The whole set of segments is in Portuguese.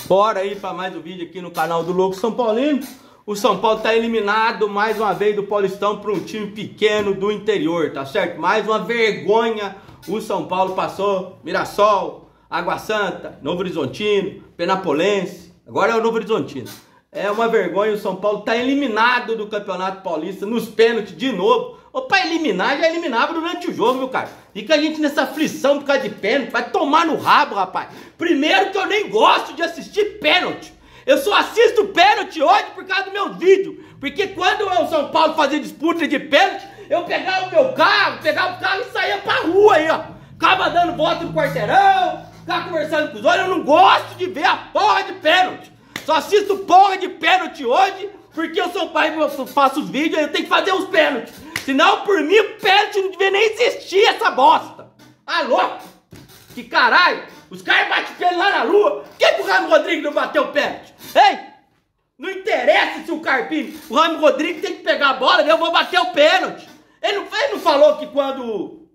Bora aí para mais um vídeo aqui no canal do Louco São Paulino. O São Paulo tá eliminado mais uma vez do Paulistão para um time pequeno do interior, tá certo? Mais uma vergonha. O São Paulo passou Mirassol, Água Santa, Novo Horizontino, Penapolense. Agora é o Novo Horizontino. É uma vergonha, o São Paulo tá eliminado do Campeonato Paulista nos pênaltis de novo. Ou pra eliminar, já eliminava durante o jogo, viu, cara? Fica a gente nessa aflição por causa de pênalti. Vai tomar no rabo, rapaz. Primeiro que eu nem gosto de assistir pênalti. Eu só assisto pênalti hoje por causa do meu vídeo. Porque quando o São Paulo fazia disputa de pênalti, eu pegava o meu carro, e saía pra rua aí, ó. Ficava dando volta no quarteirão, ficava conversando com os outros. Eu não gosto de ver a porra de pênalti. Só assisto porra de pênalti hoje, porque eu sou pai, eu faço os vídeos, eu tenho que fazer os pênaltis. Senão, por mim, o pênalti não devia nem existir, essa bosta. Ah, louco? Que caralho? Os caras batem pênalti lá na lua. Por que o Ramos Rodrigues não bateu o pênalti? Ei! Não interessa se o Carpini, o Ramos Rodrigues tem que pegar a bola, eu vou bater o pênalti. Ele não falou que quando...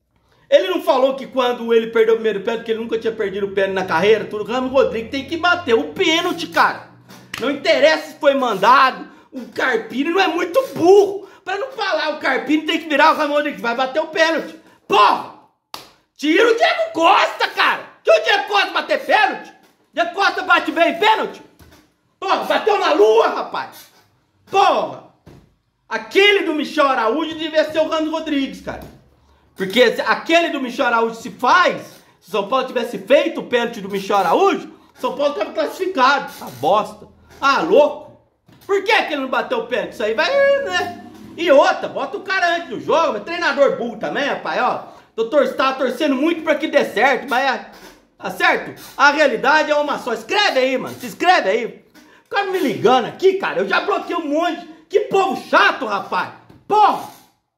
Ele não falou que quando ele perdeu o primeiro pênalti, que ele nunca tinha perdido o pênalti na carreira, tudo. O Ramos Rodrigues tem que bater o pênalti, cara. Não interessa se foi mandado, o Carpini não é muito burro. Pra não falar, o Carpini tem que virar o Ramos Rodrigues, vai bater o pênalti. Porra! Tira o Diego Costa, cara. Que o Diego Costa bater pênalti? Diego Costa bate bem em pênalti? Porra, bateu na lua, rapaz. Porra! Aquele do Michel Araújo devia ser o Ramos Rodrigues, cara. Porque aquele do Michel Araújo se faz, se o São Paulo tivesse feito o pênalti do Michel Araújo, o São Paulo estava classificado. A bosta. Ah, louco. Por que ele não bateu o pênalti? Isso aí vai, né? E outra, bota o cara antes do jogo, mas treinador burro também, rapaz, ó. Tá torcendo muito pra que dê certo, mas tá certo? A realidade é uma só. Escreve aí, mano. Se inscreve aí. Fica me ligando aqui, cara. Eu já bloqueei um monte. Que povo chato, rapaz. Porra.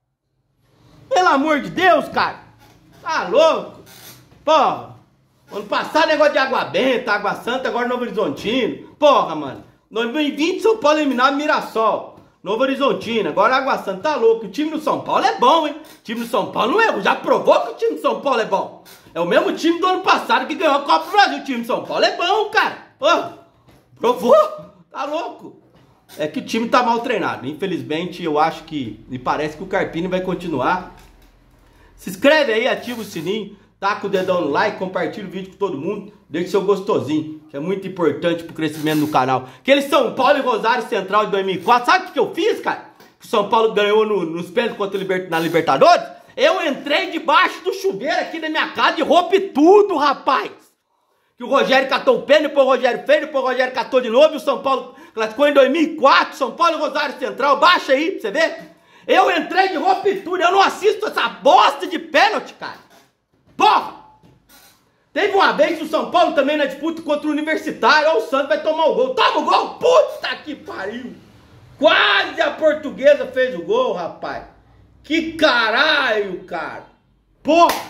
Pelo amor de Deus, cara. Tá louco? Porra. Ano passado negócio de Água Benta, Água Santa, agora Novo Horizontino. Porra, mano. 2020 São Paulo eliminado Mirassol. Novo Horizontino, agora Água Santa, tá louco. O time do São Paulo é bom, hein? O time do São Paulo não é. Já provou que o time do São Paulo é bom. É o mesmo time do ano passado que ganhou a Copa do Brasil. O time do São Paulo é bom, cara. Oh, provou? Tá louco. É que o time tá mal treinado. Infelizmente, eu acho que... Me parece que o Carpini vai continuar. Se inscreve aí, ativa o sininho. Taca o dedão no like, compartilha o vídeo com todo mundo. Deixe seu gostosinho, que é muito importante pro crescimento do canal. Aquele São Paulo e Rosário Central de 2004, sabe o que eu fiz, cara? Que o São Paulo ganhou nos pênaltis contra na Libertadores? Eu entrei debaixo do chuveiro aqui da minha casa de roupa e tudo, rapaz. Que o Rogério catou o pênalti, depois o Rogério fez, depois o Rogério catou de novo e o São Paulo classificou em 2004, São Paulo e Rosário Central. Baixa aí pra você ver. Eu entrei de roupa e tudo, eu não assisto essa bosta de pênalti, cara. Porra! Teve uma vez que o São Paulo também na disputa contra o Universitário, ó, o Santos vai tomar o gol. Toma o gol! Puta que pariu! Quase a Portuguesa fez o gol, rapaz. Que caralho, cara. Porra!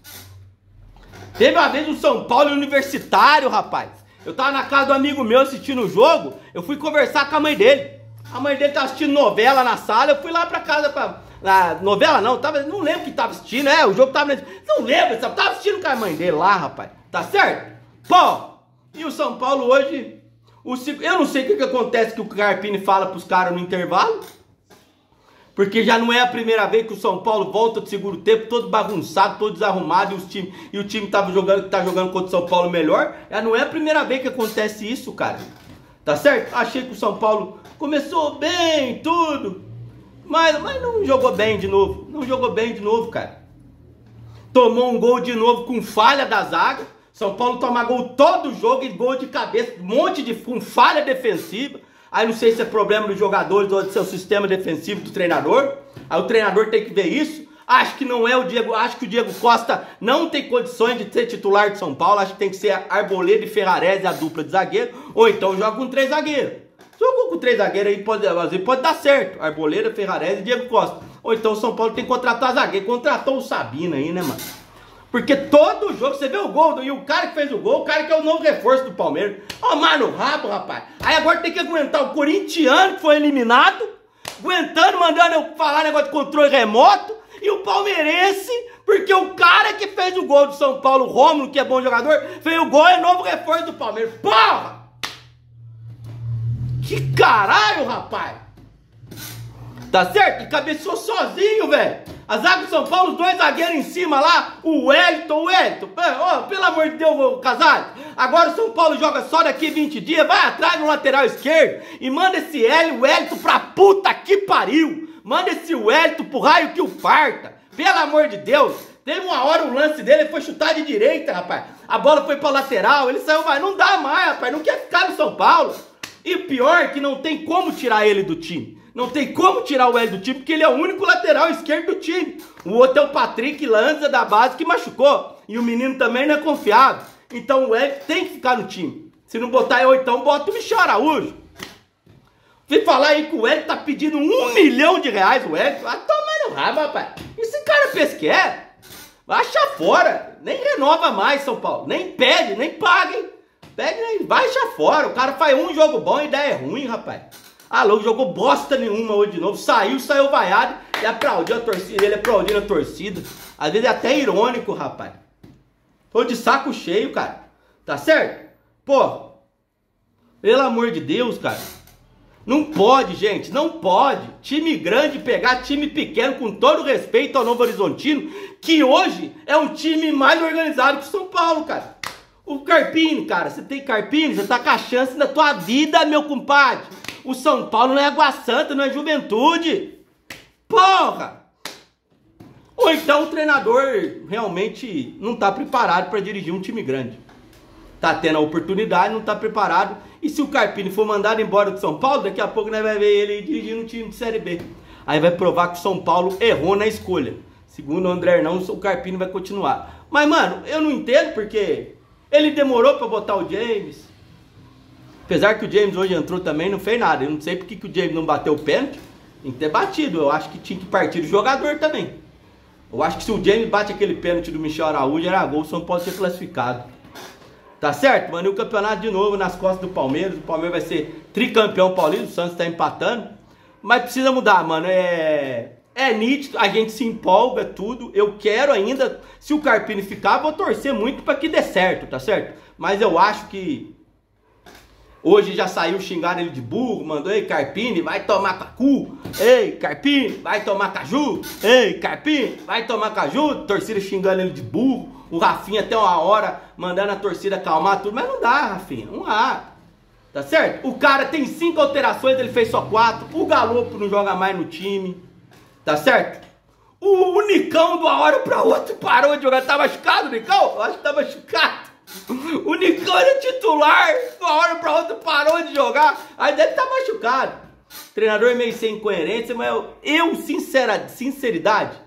Teve uma vez o São Paulo e o Universitário, rapaz. Eu tava na casa do amigo meu assistindo o jogo, eu fui conversar com a mãe dele. A mãe dele tava assistindo novela na sala, eu fui lá pra casa pra... novela não, não lembro o que tava assistindo, o jogo tava... Não lembro, tava assistindo com a mãe dele lá, rapaz. Tá certo? Pô, e o São Paulo hoje... Eu não sei o que acontece que o Carpini fala pros caras no intervalo. Porque já não é a primeira vez que o São Paulo volta do segundo tempo todo bagunçado, todo desarrumado, e o time tá jogando contra o São Paulo melhor. Já não é a primeira vez que acontece isso, cara. Tá certo? Achei que o São Paulo começou bem, tudo... Mas não jogou bem de novo. Não jogou bem de novo, cara. Tomou um gol de novo com falha da zaga. São Paulo toma gol todo jogo e gol de cabeça. Um monte de... com falha defensiva. Aí não sei se é problema dos jogadores ou do seu sistema defensivo do treinador. Aí o treinador tem que ver isso. Acho que não é o Diego... Acho que o Diego Costa não tem condições de ser titular de São Paulo. Acho que tem que ser Arboleda e Ferrarese, a dupla de zagueiro. Ou então joga com 3 zagueiros. Jogou com 3 zagueiros aí, pode dar certo. Arboleda, Ferrarese e Diego Costa. Ou então o São Paulo tem que contratar zagueiro. Contratou o Sabino aí, né, mano? Porque todo jogo, você vê o gol, e o cara que fez o gol, o cara que é o novo reforço do Palmeiras. Ó, mano, rabo, rapaz. Aí agora tem que aguentar o corintiano que foi eliminado, aguentando, mandando eu falar negócio de controle remoto, e o palmeirense, porque o cara que fez o gol do São Paulo, o Rômulo, que é bom jogador, fez o gol, é novo reforço do Palmeiras. Porra! Que caralho, rapaz! Tá certo? Ele cabeceou sozinho, velho. A zaga do São Paulo, os dois zagueiros em cima lá, o Wellington. Oh, pelo amor de Deus, Casares. Agora o São Paulo joga só daqui 20 dias, vai atrás no lateral esquerdo e manda esse Wellington pra puta que pariu. Manda esse Wellington pro raio que o parta. Pelo amor de Deus. Teve uma hora o lance dele, ele foi chutar de direita, rapaz. A bola foi pra lateral, ele saiu, mas não dá mais, rapaz. Não quer ficar no São Paulo. E o pior é que não tem como tirar ele do time. Não tem como tirar o Wellington do time, porque ele é o único lateral esquerdo do time. O outro é o Patrick Lanza da base que machucou. E o menino também não é confiável. Então o Wellington tem que ficar no time. Se não botar eu, então bota o Michel Araújo. Vem falar aí que o Wellington tá pedindo R$1 milhão. O Wellington vai tomar no rabo, rapaz. Esse cara pesquer. Vai achar fora. Nem renova mais, São Paulo. Nem pede, nem paga, hein. Pede, nem vai achar fora. O cara faz um jogo bom e a ideia é ruim, rapaz. Ah, louco, jogou bosta nenhuma hoje de novo. Saiu vaiado e aplaudiu a torcida. Ele aplaudindo a torcida. Às vezes é até irônico, rapaz. Tô de saco cheio, cara. Tá certo? Pô, pelo amor de Deus, cara. Não pode, gente. Não pode. Time grande pegar time pequeno, com todo respeito ao Novo Horizontino, que hoje é um time mais organizado que o São Paulo, cara. O Carpini, cara. Você tem Carpini, você tá com a chance da tua vida, meu compadre. O São Paulo não é Água Santa, não é Juventude. Porra! Ou então o treinador realmente não tá preparado para dirigir um time grande. Tá tendo a oportunidade, não tá preparado. E se o Carpini for mandado embora do São Paulo, daqui a pouco nós vai ver ele dirigindo um time de Série B. Aí vai provar que o São Paulo errou na escolha. Segundo o André Hernão, o Carpini vai continuar. Mas, mano, eu não entendo porque ele demorou para botar o James. Apesar que o James hoje entrou também, não fez nada. Eu não sei porque que o James não bateu o pênalti. Tem que ter batido. Eu acho que tinha que partir do jogador também. Eu acho que se o James bate aquele pênalti do Michel Araújo, era gol, o São Paulo ser classificado. Tá certo? Mano, e o campeonato de novo nas costas do Palmeiras. O Palmeiras vai ser tricampeão paulista. O Santos tá empatando. Mas precisa mudar, mano. É nítido, a gente se empolga, tudo. Eu quero ainda, se o Carpini ficar, vou torcer muito pra que dê certo, tá certo? Mas eu acho que hoje já saiu xingando ele de burro, mandou, ei, Carpini, vai tomar cacu. Ei, Carpini, vai tomar caju. Ei, Carpini, vai tomar caju. Torcida xingando ele de burro. O Rafinha até uma hora mandando a torcida acalmar tudo. Mas não dá, Rafinha, não dá. Tá certo? O cara tem 5 alterações, ele fez só 4. O Galopo não joga mais no time. Tá certo? O Nicão, de uma hora pra outra, parou de jogar. Tá machucado, Nicão? Eu acho que tá machucado. O Nicão era titular, de uma hora pra outra parou de jogar. Aí deve estar machucado. O treinador é meio sem incoerência, mas sinceridade,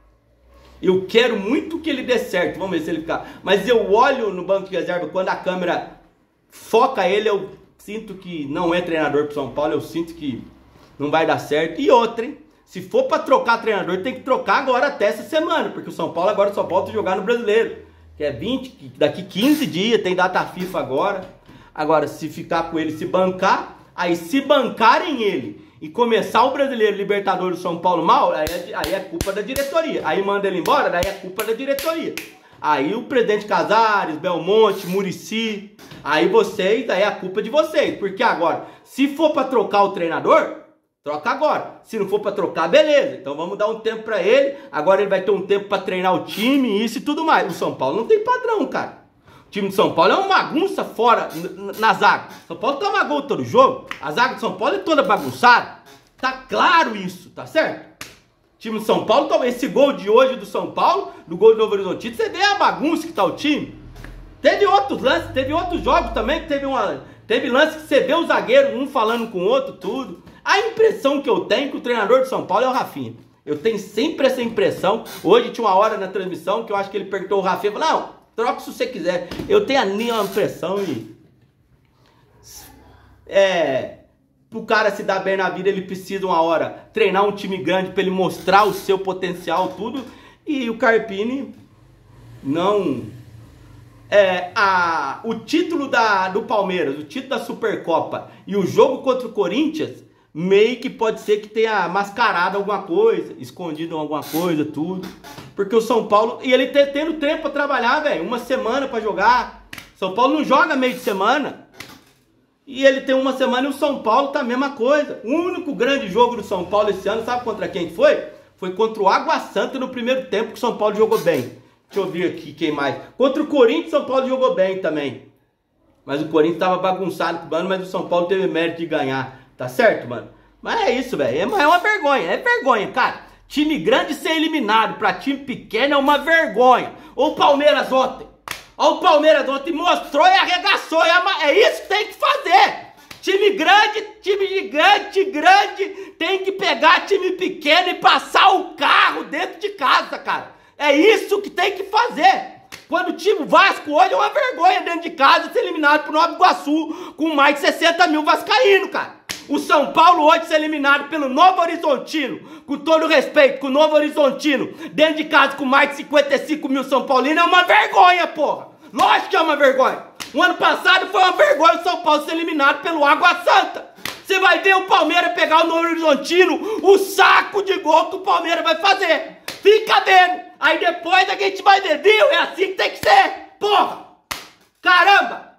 eu quero muito que ele dê certo. Vamos ver se ele ficar. Mas eu olho no banco de reserva, quando a câmera foca ele, eu sinto que não é treinador pro São Paulo. Eu sinto que não vai dar certo. E outra, hein? Se for pra trocar treinador, tem que trocar agora até essa semana. Porque o São Paulo agora só volta a jogar no Brasileiro. Que é 20, daqui 15 dias, tem data FIFA agora. Agora, se ficar com ele, se bancar, aí se bancarem ele e começar o Brasileiro Libertadores do São Paulo mal, aí é culpa da diretoria. Aí manda ele embora, daí é culpa da diretoria. Aí o presidente Casares, Belmonte, Muricy, aí é a culpa de vocês. Porque agora, se for pra trocar o treinador, troca agora. Se não for pra trocar, beleza. Então vamos dar um tempo pra ele. Agora ele vai ter um tempo pra treinar o time, isso e tudo mais. O São Paulo não tem padrão, cara. O time de São Paulo é uma bagunça fora na zaga. São Paulo toma gol todo jogo. A zaga de São Paulo é toda bagunçada. Tá claro isso, tá certo? O time de São Paulo, esse gol de hoje do São Paulo, do gol do Novo Horizontino, você vê a bagunça que tá o time. Teve outros lances, teve outros jogos também, que teve lance que você vê o zagueiro, um falando com o outro, tudo. A impressão que eu tenho é que o treinador de São Paulo é o Rafinha. Eu tenho sempre essa impressão. Hoje tinha uma hora na transmissão que eu acho que ele perguntou o Rafinha, falou, não, troca se você quiser. Eu tenho a minha impressão e pro cara se dar bem na vida, ele precisa uma hora treinar um time grande para ele mostrar o seu potencial, tudo. E o Carpini não... o título do Palmeiras, o título da Supercopa e o jogo contra o Corinthians, meio que pode ser que tenha mascarado alguma coisa, escondido alguma coisa, tudo. Porque o São Paulo... E ele tendo tempo pra trabalhar, velho. Uma semana pra jogar. São Paulo não joga meio de semana. E ele tem uma semana e o São Paulo tá a mesma coisa. O único grande jogo do São Paulo esse ano, sabe contra quem foi? Foi contra o Água Santa no primeiro tempo que o São Paulo jogou bem. Deixa eu ver aqui quem mais. Contra o Corinthians, o São Paulo jogou bem também. Mas o Corinthians tava bagunçado, mano, mas o São Paulo teve mérito de ganhar. Tá certo, mano? Mas é isso, velho. É uma vergonha. É vergonha, cara. Time grande ser eliminado pra time pequeno é uma vergonha. O Palmeiras ontem. Ó, o Palmeiras ontem mostrou e arregaçou. É isso que tem que fazer. Time grande, time gigante, grande, tem que pegar time pequeno e passar o carro dentro de casa, cara. É isso que tem que fazer. Quando o time Vasco hoje é uma vergonha dentro de casa ser eliminado pro Nova Iguaçu com mais de 60 mil vascaínos, cara. O São Paulo hoje ser eliminado pelo Novo Horizontino, com todo respeito, com o Novo Horizontino, dentro de casa com mais de 55 mil São Paulinos, é uma vergonha, porra. Lógico que é uma vergonha. O ano passado foi uma vergonha o São Paulo ser eliminado pelo Água Santa. Você vai ver o Palmeiras pegar o Novo Horizontino, o saco de gol que o Palmeiras vai fazer. Fica vendo. Aí depois a gente vai ver, viu? É assim que tem que ser. Porra. Caramba.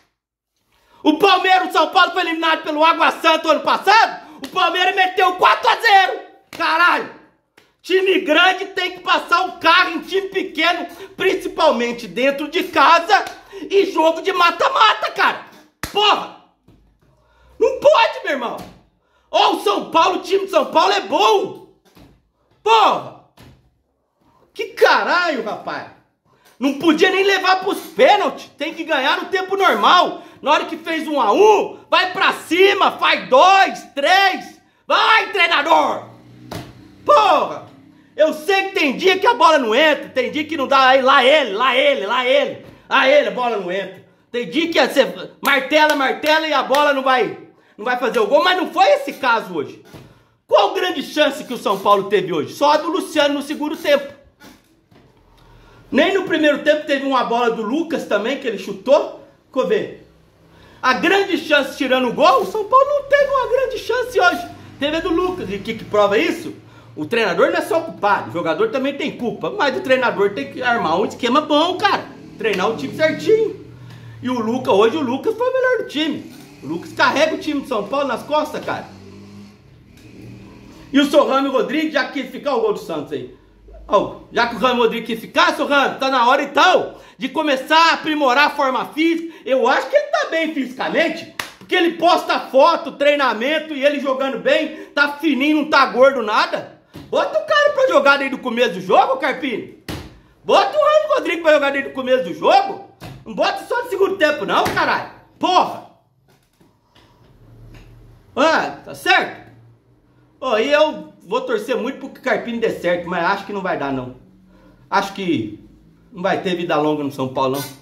O Palmeiras, o São Paulo foi eliminado pelo Água Santa ano passado. O Palmeiras meteu 4-0. Caralho. Time grande tem que passar o carro em time pequeno, principalmente dentro de casa e jogo de mata-mata, cara. Porra. Não pode, meu irmão. Ó, o São Paulo, o time de São Paulo é bom. Porra. Que caralho, rapaz. Não podia nem levar pros pênaltis. Tem que ganhar no tempo normal. Na hora que fez 1 a 1, vai pra cima, faz 2, 3. Vai, treinador. Porra. Eu sei que tem dia que a bola não entra. Tem dia que não dá. Aí lá ele, a bola não entra. Tem dia que você martela e a bola não vai fazer o gol. Mas não foi esse caso hoje. Qual grande chance que o São Paulo teve hoje? Só a do Luciano no segundo tempo. Nem no primeiro tempo teve uma bola do Lucas também, que ele chutou. Deixa eu ver. A grande chance tirando o gol, o São Paulo não teve uma grande chance hoje. Teve a do Lucas. E o que prova isso? O treinador não é só culpado, o jogador também tem culpa. Mas o treinador tem que armar um esquema bom, cara. Treinar o time certinho. E o Lucas, hoje o Lucas foi o melhor do time. O Lucas carrega o time de São Paulo nas costas, cara. E o seu Ramos Rodrigues já quis ficar o gol do Santos aí. Oh, já que o Ramos Rodrigues quis ficar, seu Ramos, tá na hora então de começar a aprimorar a forma física. Eu acho que ele tá bem fisicamente, porque ele posta foto, treinamento e ele jogando bem, tá fininho, não tá gordo nada. Bota o cara pra jogar desde o começo do jogo, Carpini. Bota o Ramos Rodrigues pra jogar desde o começo do jogo. Não bota só no segundo tempo não, caralho. Porra. Ah, tá certo? Oh, e eu vou torcer muito pro que o Carpini dê certo, mas acho que não vai dar, não. Acho que não vai ter vida longa no São Paulo, não.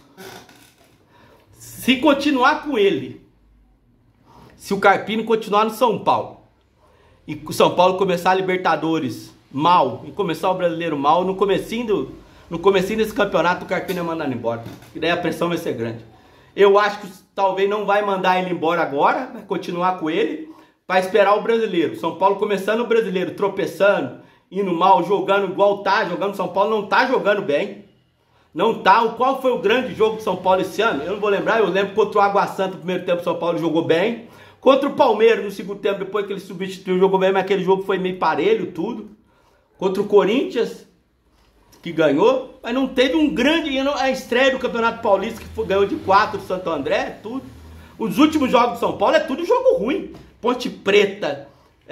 Se continuar com ele, se o Carpini continuar no São Paulo, e o São Paulo começar a Libertadores mal, e começar o Brasileiro mal, no comecinho desse campeonato, o Carpini é mandado embora. E daí a pressão vai ser grande. Eu acho que talvez não vai mandar ele embora agora, vai continuar com ele, para esperar o Brasileiro. São Paulo começando o Brasileiro, tropeçando, indo mal, jogando igual tá jogando. São Paulo não tá jogando bem. Não tá. Qual foi o grande jogo do São Paulo esse ano? Eu não vou lembrar. Eu lembro contra o Água Santa, no primeiro tempo, o São Paulo jogou bem. Contra o Palmeiras, no segundo tempo, depois que ele substituiu, jogou bem, mas aquele jogo foi meio parelho, tudo. Contra o Corinthians, que ganhou, mas não teve um grande... A estreia do Campeonato Paulista, que ganhou de 4 do Santo André, tudo. Os últimos jogos do São Paulo é tudo jogo ruim. Ponte Preta,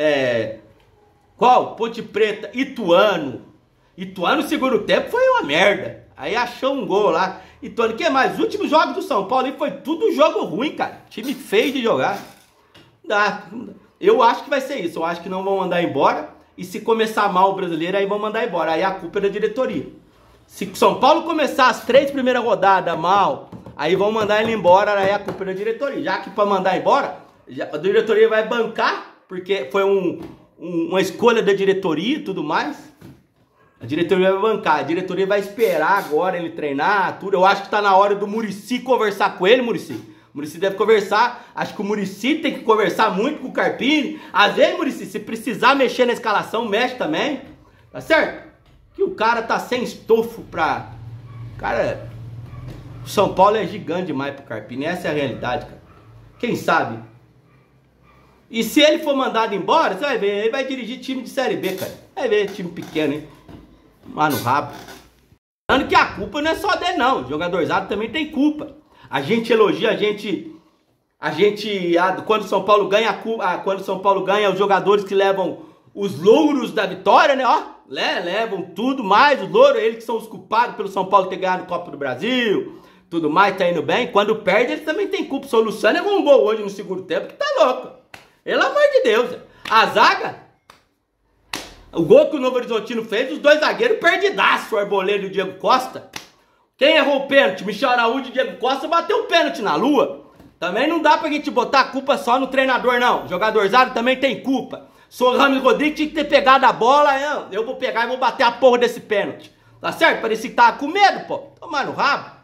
Ponte Preta, Ituano. Ituano, no segundo tempo, foi uma merda. Aí achou um gol lá. Ituano, o que mais? Os últimos jogos do São Paulo aí foi tudo jogo ruim, cara. Time feio de jogar. Não dá. Eu acho que vai ser isso. Eu acho que não vão mandar embora. E se começar mal o Brasileiro, aí vão mandar embora. Aí a culpa é da diretoria. Se o São Paulo começar as 3 primeiras rodadas mal, aí vão mandar ele embora. Aí a culpa é da diretoria. Já que para mandar embora... A diretoria vai bancar, porque foi uma escolha da diretoria e tudo mais. A diretoria vai bancar, a diretoria vai esperar agora ele treinar, tudo. Eu acho que tá na hora do Muricy conversar com ele, Muricy. O Muricy deve conversar, acho que o Muricy tem que conversar muito com o Carpini. Às vezes, Muricy, se precisar mexer na escalação, mexe também. Tá certo? Que o cara tá sem estofo pra... Cara, o São Paulo é gigante demais pro Carpini, essa é a realidade, cara. Quem sabe? E se ele for mandado embora, você vai ver, ele vai dirigir time de Série B, cara. Vai ver, time pequeno, hein? Lá no rabo. Lembrando que a culpa não é só dele, não. O jogadorzado também tem culpa. A gente elogia, quando o São Paulo ganha, quando o São Paulo ganha, os jogadores que levam os louros da vitória, né? Ó, levam tudo mais, os louros, eles que são os culpados pelo São Paulo ter ganhado a Copa do Brasil, tudo mais, tá indo bem. Quando perde, eles também tem culpa. O Luciano errou um gol hoje no segundo tempo, que tá louco. Pelo amor de Deus. A zaga, o gol que o Novo Horizontino fez, os dois zagueiros perdidaço, o Arboleda e o Diego Costa. Quem errou o pênalti? Michel Araújo e Diego Costa bateu o pênalti na lua. Também não dá pra gente botar a culpa só no treinador, não. O jogadorzado também tem culpa. Sou Ramos Rodrigues, tinha que ter pegado a bola. Eu vou pegar e vou bater a porra desse pênalti. Tá certo? Parecia que tava com medo, pô. Tomar no rabo.